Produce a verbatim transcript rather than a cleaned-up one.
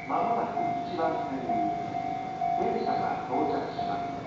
まもなくいちばん線に電車が到着します。